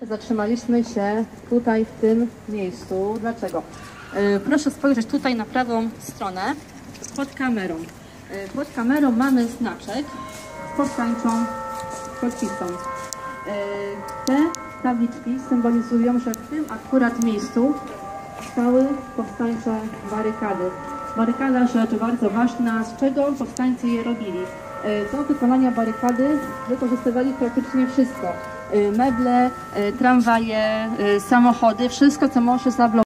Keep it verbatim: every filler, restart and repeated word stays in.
Zatrzymaliśmy się tutaj w tym miejscu. Dlaczego? Proszę spojrzeć tutaj na prawą stronę pod kamerą. Pod kamerą mamy znaczek z powstańczą kotwicą. Te tabliczki symbolizują, że w tym akurat miejscu stały powstańcze barykady. Barykada, rzecz bardzo ważna, z czego powstańcy je robili. Do wykonania barykady wykorzystywali praktycznie wszystko. Meble, tramwaje, samochody, wszystko co może zablokować.